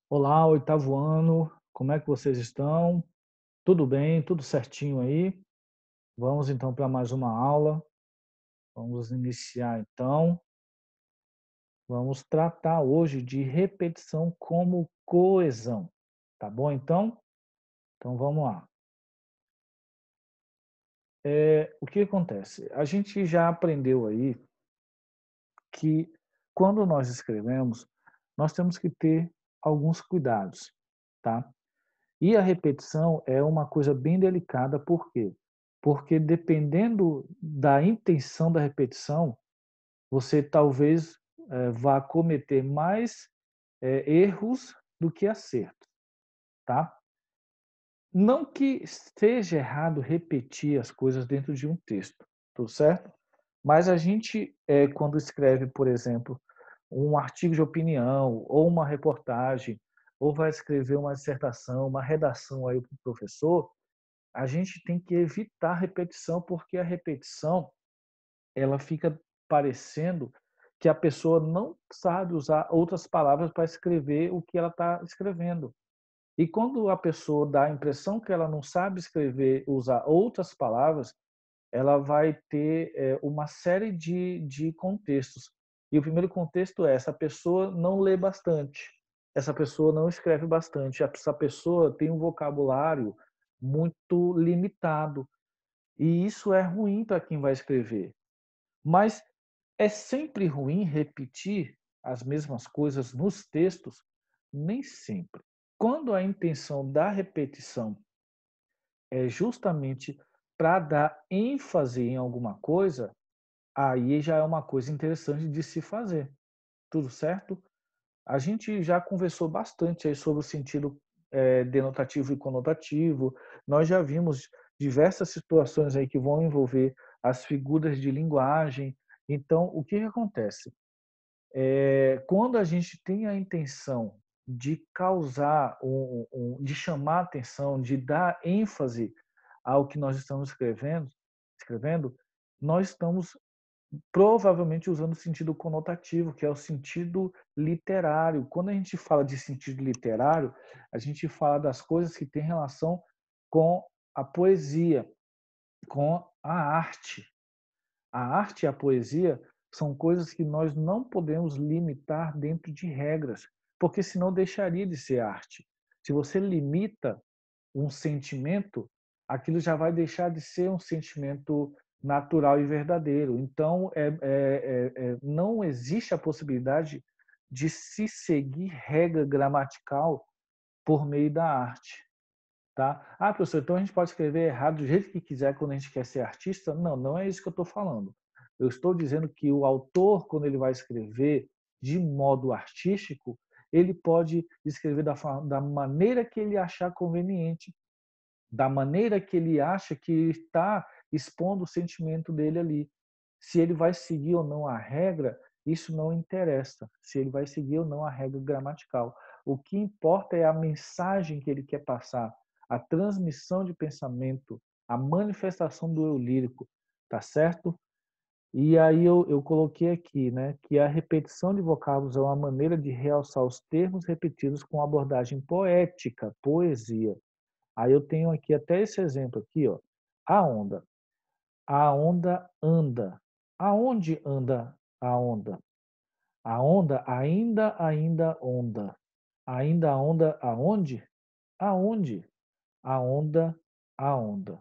Olá, oitavo ano, como é que vocês estão? Tudo bem? Tudo certinho aí? Vamos então para mais uma aula. Vamos iniciar então. Vamos tratar hoje de repetição como coesão. Tá bom então? Então vamos lá. O que acontece? A gente já aprendeu aí que quando nós escrevemos, nós temos que ter alguns cuidados, tá? E a repetição é uma coisa bem delicada, por quê? Porque dependendo da intenção da repetição, você talvez, vá cometer mais, erros do que acertos, tá? Não que seja errado repetir as coisas dentro de um texto, tudo certo? Mas a gente, quando escreve, por exemplo, um artigo de opinião ou uma reportagem, ou vai escrever uma dissertação, uma redação aí para o professor, a gente tem que evitar a repetição, porque a repetição, ela fica parecendo que a pessoa não sabe usar outras palavras para escrever o que ela está escrevendo. E quando a pessoa dá a impressão que ela não sabe escrever, usar outras palavras, ela vai ter uma série de contextos. E o primeiro contexto é: essa pessoa não lê bastante, essa pessoa não escreve bastante, essa pessoa tem um vocabulário muito limitado. E isso é ruim para quem vai escrever. Mas é sempre ruim repetir as mesmas coisas nos textos? Nem sempre. Quando a intenção da repetição é justamente para dar ênfase em alguma coisa, aí já é uma coisa interessante de se fazer. Tudo certo? A gente já conversou bastante aí sobre o sentido denotativo e conotativo. Nós já vimos diversas situações aí que vão envolver as figuras de linguagem. Então, o que que acontece? Quando a gente tem a intenção de causar, de chamar atenção, de dar ênfase ao que nós estamos escrevendo, nós estamos provavelmente usando o sentido conotativo, que é o sentido literário. Quando a gente fala de sentido literário, a gente fala das coisas que têm relação com a poesia, com a arte. A arte e a poesia são coisas que nós não podemos limitar dentro de regras, porque senão deixaria de ser arte. Se você limita um sentimento, aquilo já vai deixar de ser um sentimento natural e verdadeiro. Então, não existe a possibilidade de se seguir regra gramatical por meio da arte. Tá? Ah, professor, então a gente pode escrever errado do jeito que quiser quando a gente quer ser artista? Não, não é isso que eu estou falando. Eu estou dizendo que o autor, quando ele vai escrever de modo artístico, ele pode escrever da maneira que ele achar conveniente, da maneira que ele acha que está expondo o sentimento dele ali. Se ele vai seguir ou não a regra, isso não interessa. Se ele vai seguir ou não a regra gramatical. O que importa é a mensagem que ele quer passar, a transmissão de pensamento, a manifestação do eu lírico, tá certo? E aí eu coloquei aqui, né, que a repetição de vocábulos é uma maneira de realçar os termos repetidos com abordagem poética, poesia. Aí eu tenho aqui até esse exemplo aqui, ó. A onda. A onda anda. Aonde anda a onda? A onda ainda onda. Ainda a onda aonde? Aonde? A onda, a onda.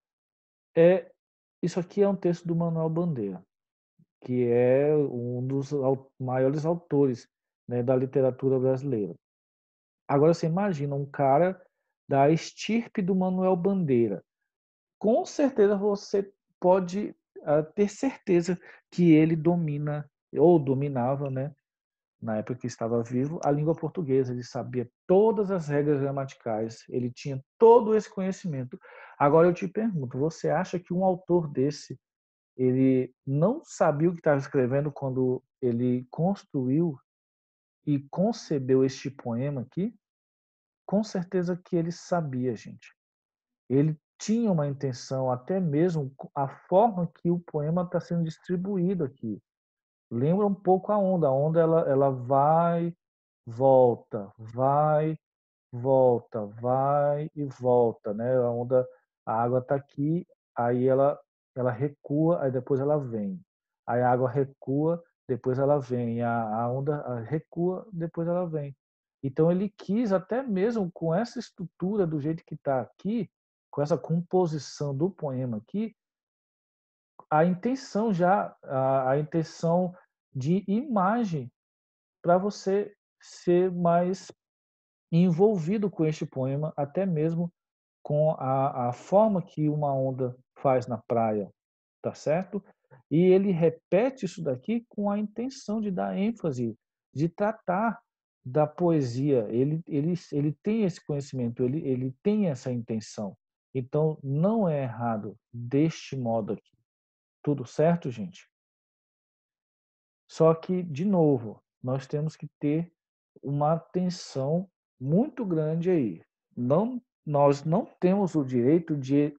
Isso aqui é um texto do Manuel Bandeira, que é um dos maiores autores, né, da literatura brasileira. Agora você imagina um cara da estirpe do Manuel Bandeira. Com certeza você pode ter certeza que ele domina, ou dominava, né, na época que estava vivo, a língua portuguesa. Ele sabia todas as regras gramaticais, ele tinha todo esse conhecimento. Agora eu te pergunto, você acha que um autor desse, ele não sabia o que estava escrevendo quando ele construiu e concebeu este poema aqui? Com certeza que ele sabia, gente. Ele tinha uma intenção, até mesmo a forma que o poema está sendo distribuído aqui. Lembra um pouco a onda. A onda ela vai. volta, vai, volta, vai e volta, né, a água está aqui, aí ela recua, aí depois ela vem. Aí a água recua, depois ela vem, a onda recua, depois ela vem. Então ele quis até mesmo com essa estrutura do jeito que está aqui, com essa composição do poema aqui, a intenção já a intenção de imagem para você ser mais envolvido com este poema, até mesmo com a forma que uma onda faz na praia, tá certo? E ele repete isso daqui com a intenção de dar ênfase, de tratar da poesia. Ele tem esse conhecimento, ele tem essa intenção. Então, não é errado deste modo aqui. Tudo certo, gente? Só que, de novo, nós temos que ter uma atenção muito grande aí. Nós não temos o direito de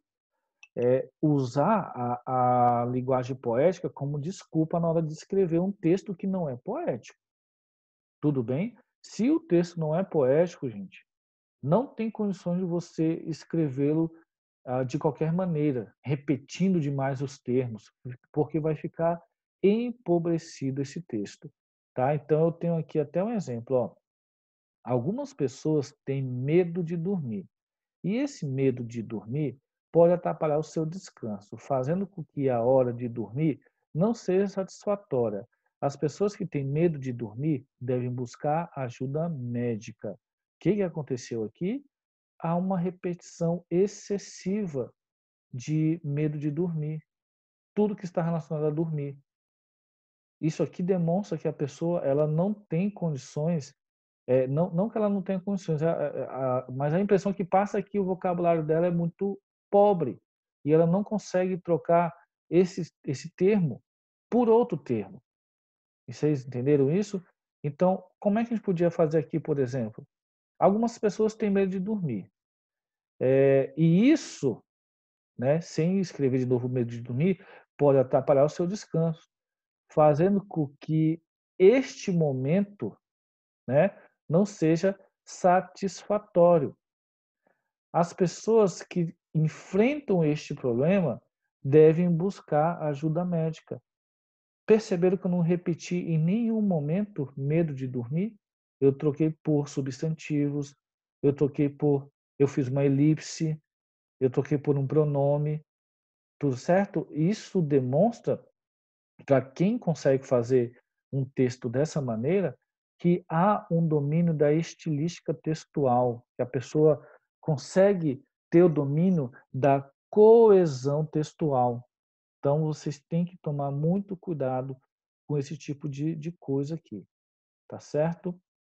usar a linguagem poética como desculpa na hora de escrever um texto que não é poético. Tudo bem? Se o texto não é poético, gente, não tem condições de você escrevê-lo de qualquer maneira, repetindo demais os termos, porque vai ficar empobrecido esse texto. Tá? Então, eu tenho aqui até um exemplo. Ó. Algumas pessoas têm medo de dormir. E esse medo de dormir pode atrapalhar o seu descanso, fazendo com que a hora de dormir não seja satisfatória. As pessoas que têm medo de dormir devem buscar ajuda médica. O que aconteceu aqui? Há uma repetição excessiva de medo de dormir. Tudo que está relacionado a dormir. Isso aqui demonstra que a pessoa ela não tem condições, não que ela não tenha condições, mas a impressão que passa é que o vocabulário dela é muito pobre e ela não consegue trocar esse termo por outro termo. E vocês entenderam isso? Então, como é que a gente podia fazer aqui, por exemplo? Algumas pessoas têm medo de dormir. E isso, né, sem escrever de novo medo de dormir, pode atrapalhar o seu descanso, fazendo com que este momento, né, não seja satisfatório. As pessoas que enfrentam este problema devem buscar ajuda médica. Perceberam que eu não repeti em nenhum momento medo de dormir? Eu troquei por substantivos, eu troquei por, eu fiz uma elipse, eu troquei por um pronome, tudo certo? Isso demonstra para quem consegue fazer um texto dessa maneira, que há um domínio da estilística textual, que a pessoa consegue ter o domínio da coesão textual. Então, vocês têm que tomar muito cuidado com esse tipo de coisa aqui, tá certo?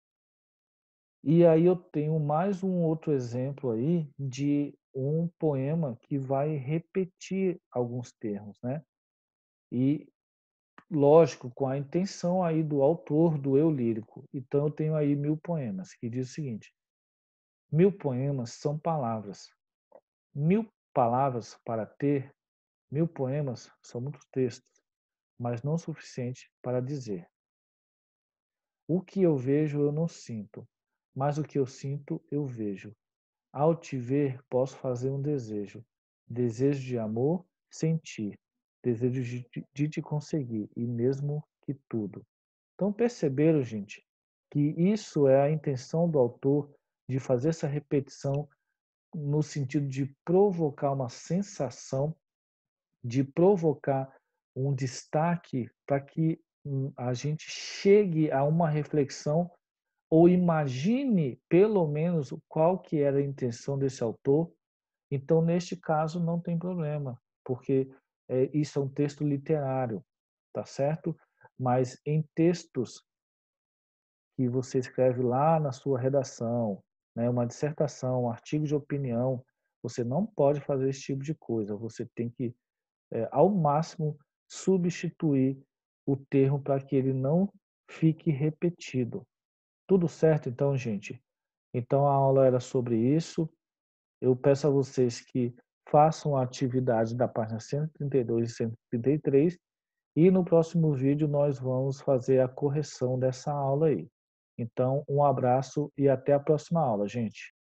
E aí eu tenho mais um outro exemplo aí de um poema que vai repetir alguns termos, né? E lógico, com a intenção aí do autor do eu lírico. Então eu tenho aí 1000 poemas, que diz o seguinte: 1000 poemas são palavras. 1000 palavras para ter 1000 poemas são muitos textos, mas não o suficiente para dizer. O que eu vejo eu não sinto, mas o que eu sinto eu vejo. Ao te ver, posso fazer um desejo. Desejo de amor, sentir. Desejo de te conseguir, e mesmo que tudo. Então perceberam, gente, que isso é a intenção do autor de fazer essa repetição no sentido de provocar uma sensação, de provocar um destaque para que a gente chegue a uma reflexão ou imagine pelo menos qual que era a intenção desse autor. Então, neste caso, não tem problema, porque isso é um texto literário, tá certo? Mas em textos que você escreve lá na sua redação, né, uma dissertação, um artigo de opinião, você não pode fazer esse tipo de coisa. Você tem que, ao máximo, substituir o termo para que ele não fique repetido. Tudo certo, então, gente? Então, a aula era sobre isso. Eu peço a vocês que façam a atividade da página 132 e 133 e no próximo vídeo nós vamos fazer a correção dessa aula aí. Então, um abraço e até a próxima aula, gente.